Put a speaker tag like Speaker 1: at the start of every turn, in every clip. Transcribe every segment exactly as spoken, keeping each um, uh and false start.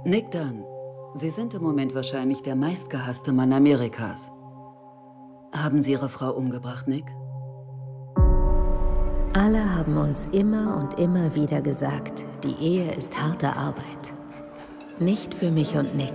Speaker 1: Nick Dunn, Sie sind im Moment wahrscheinlich der meistgehasste Mann Amerikas. Haben Sie Ihre Frau umgebracht, Nick?
Speaker 2: Alle haben uns immer und immer wieder gesagt, die Ehe ist harte Arbeit. Nicht für mich und Nick.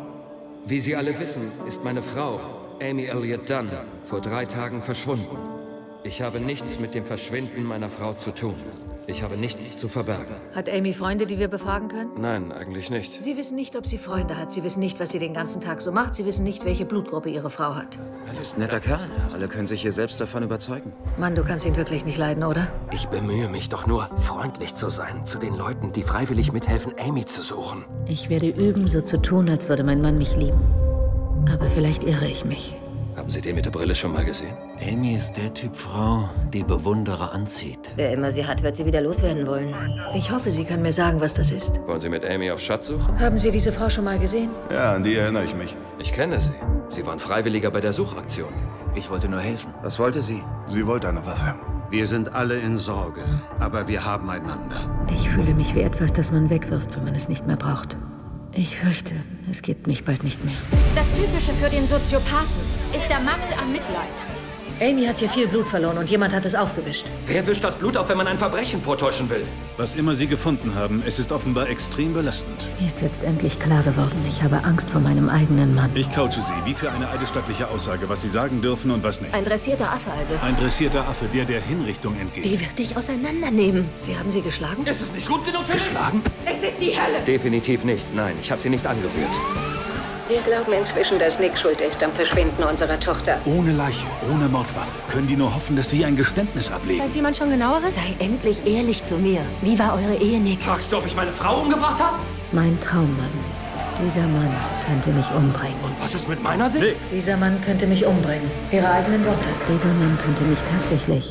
Speaker 3: Wie Sie alle wissen, ist meine Frau, Amy Elliott Dunn, vor drei Tagen verschwunden. Ich habe nichts mit dem Verschwinden meiner Frau zu tun. Ich habe nichts zu verbergen.
Speaker 4: Hat Amy Freunde, die wir befragen können?
Speaker 3: Nein, eigentlich nicht.
Speaker 4: Sie wissen nicht, ob sie Freunde hat. Sie wissen nicht, was sie den ganzen Tag so macht. Sie wissen nicht, welche Blutgruppe ihre Frau hat.
Speaker 5: Er ist ein netter Kerl. Alle können sich hier selbst davon überzeugen.
Speaker 4: Mann, du kannst ihn wirklich nicht leiden, oder?
Speaker 3: Ich bemühe mich doch nur, freundlich zu sein zu den Leuten, die freiwillig mithelfen, Amy zu suchen.
Speaker 2: Ich werde üben, so zu tun, als würde mein Mann mich lieben. Aber vielleicht irre ich mich.
Speaker 3: Haben Sie den mit der Brille schon mal gesehen?
Speaker 5: Amy ist der Typ Frau, die Bewunderer anzieht.
Speaker 6: Wer immer sie hat, wird sie wieder loswerden wollen.
Speaker 4: Ich hoffe, Sie können mir sagen, was das ist.
Speaker 3: Wollen Sie mit Amy auf Schatzsuche?
Speaker 4: Haben Sie diese Frau schon mal gesehen?
Speaker 7: Ja, an die erinnere ich mich.
Speaker 3: Ich kenne sie. Sie waren Freiwilliger bei der Suchaktion.
Speaker 5: Ich wollte nur helfen. Was wollte sie?
Speaker 7: Sie wollte eine Waffe.
Speaker 8: Wir sind alle in Sorge, aber wir haben einander.
Speaker 2: Ich fühle mich wie etwas, das man wegwirft, wenn man es nicht mehr braucht. Ich fürchte, es gibt mich bald nicht mehr.
Speaker 9: Das Typische für den Soziopathen ist der Mangel an Mitleid.
Speaker 4: Amy hat hier viel Blut verloren und jemand hat es aufgewischt.
Speaker 3: Wer wischt das Blut auf, wenn man ein Verbrechen vortäuschen will?
Speaker 10: Was immer Sie gefunden haben, es ist offenbar extrem belastend.
Speaker 2: Mir ist jetzt endlich klar geworden, ich habe Angst vor meinem eigenen Mann.
Speaker 10: Ich coache Sie, wie für eine eidesstattliche Aussage, was Sie sagen dürfen und was nicht.
Speaker 6: Ein dressierter Affe also.
Speaker 10: Ein dressierter Affe, der der Hinrichtung entgeht.
Speaker 6: Die wird dich auseinandernehmen.
Speaker 4: Sie haben sie geschlagen?
Speaker 3: Ist es nicht gut genug für Geschlagen?
Speaker 9: Es ist die Hölle!
Speaker 3: Definitiv nicht. Nein, ich habe sie nicht angerührt.
Speaker 11: Wir glauben inzwischen, dass Nick schuld ist am Verschwinden unserer Tochter.
Speaker 10: Ohne Leiche, ohne Mordwaffe. Können die nur hoffen, dass Sie ein Geständnis ablegen?
Speaker 9: Weiß jemand schon genaueres?
Speaker 6: Sei endlich ehrlich zu mir. Wie war eure Ehe, Nick?
Speaker 3: Fragst du, ob ich meine Frau umgebracht habe?
Speaker 2: Mein Traummann. Dieser Mann könnte mich umbringen.
Speaker 3: Und was ist mit meiner Sicht?
Speaker 10: Nick.
Speaker 4: Dieser Mann könnte mich umbringen. Ihre eigenen Worte.
Speaker 2: Dieser Mann könnte mich tatsächlich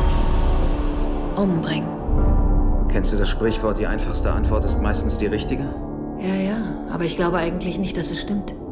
Speaker 4: Umbringen.
Speaker 5: Kennst du das Sprichwort, die einfachste Antwort ist meistens die richtige?
Speaker 4: Ja, ja, aber ich glaube eigentlich nicht, dass es stimmt.